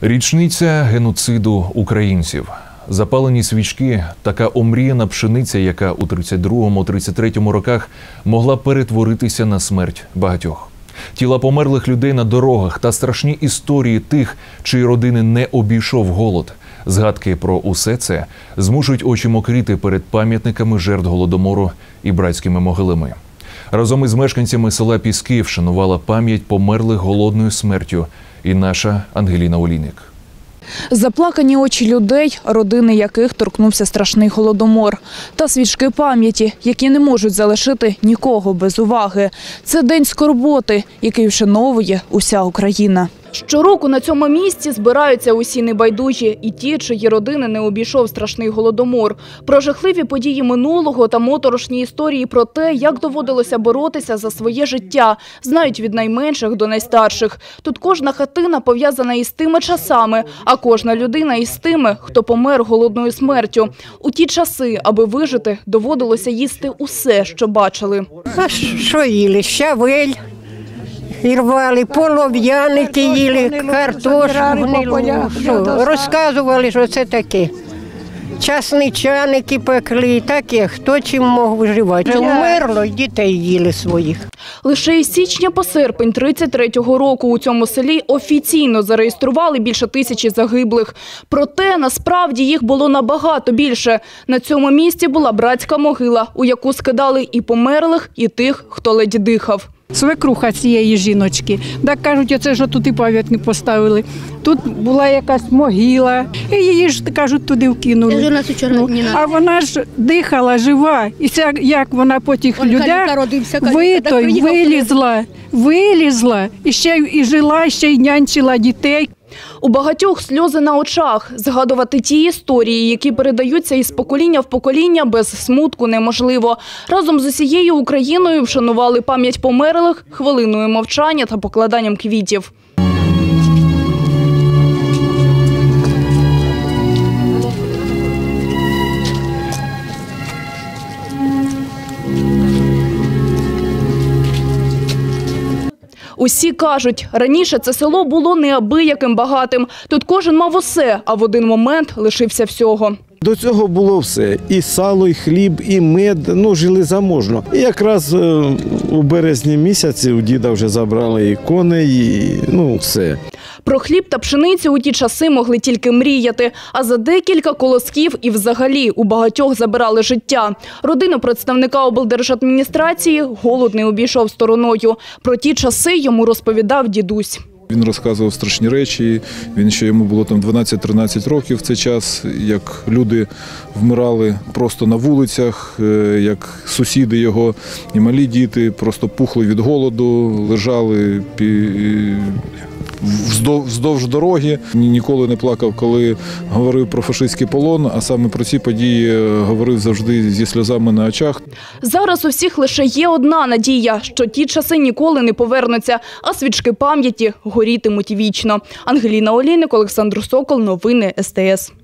Річниця геноциду українців. Запалені свічки – така омріяна пшениця, яка у 32-33 роках могла перетворитися на смерть багатьох. Тіла померлих людей на дорогах та страшні історії тих, чиї родини не обійшов голод. Згадки про усе це змушують очі мокріти перед пам'ятниками жертв Голодомору і братськими могилами. Разом із мешканцями села Піски вшанувала пам'ять померлих голодною смертю і наша Ангеліна Олійник. Заплакані очі людей, родини яких торкнувся страшний Голодомор. Та свічки пам'яті, які не можуть залишити нікого без уваги. Це день скорботи, який вшановує уся Україна. Щороку на цьому місці збираються усі небайдужі і ті, чиї родини не обійшов страшний Голодомор. Про жахливі події минулого та моторошні історії про те, як доводилося боротися за своє життя, знають від найменших до найстарших. Тут кожна хатина пов'язана із тими часами, а кожна людина із тими, хто помер голодною смертю. У ті часи, аби вижити, доводилося їсти усе, що бачили. А що їли? Щавель. І рвали, полов'яники їли, картошку гнилу. Розказували, що це таке. Часничаники пекли, таке, хто чим мог виживати. Умерло, дітей їли своїх. Лише із січня по серпень 33-го року у цьому селі офіційно зареєстрували більше 1000 загиблих. Проте, насправді, їх було набагато більше. На цьому місці була братська могила, у яку скидали і померлих, і тих, хто ледь дихав. Свекруха цієї жіночки. Так кажуть, оце ж тут і пам'ятник поставили. Тут була якась могила, і її ж, кажуть, туди вкинули. А вона ж дихала, жива. І це, як вона по тих людях вилізла, і ще і жила, ще й нянчила дітей. У багатьох сльози на очах. Згадувати ті історії, які передаються із покоління в покоління, без смутку неможливо. Разом з усією Україною вшанували пам'ять померлих хвилиною мовчання та покладанням квітів. Усі кажуть, раніше це село було неабияким багатим. Тут кожен мав усе, а в один момент лишився всього. До цього було все. І сало, і хліб, і мед, жили заможно. І якраз у березні місяці у діда вже забрали і коней, і все. Про хліб та пшеницю у ті часи могли тільки мріяти. А за декілька колосків і взагалі у багатьох забирали життя. Родину представника облдержадміністрації голод не обійшов стороною. Про ті часи йому розповідав дідусь. Він розказував страшні речі, йому було 12-13 років в цей час, як люди вмирали просто на вулицях, як сусіди його і малі діти просто пухли від голоду, лежали вздовж дороги. Ніколи не плакав, коли говорив про фашистський полон, а саме про ці події говорив завжди зі сльозами на очах. Зараз у всіх лише є одна надія, що ті часи ніколи не повернуться, а свічки пам'яті горітимуть вічно. Ангеліна Олійник, Олександр Сокол, новини СТС.